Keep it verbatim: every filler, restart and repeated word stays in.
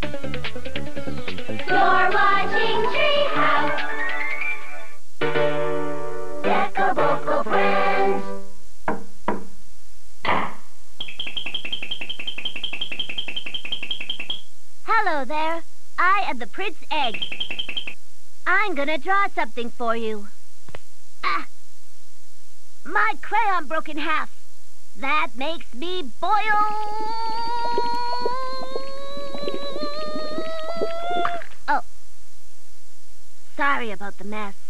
You're watching Treehouse. Deko Boko friends. Hello there. I am the Prince Egg. I'm gonna draw something for you. Ah! My crayon broke in half. That makes me boil. Oh. Sorry about the mess.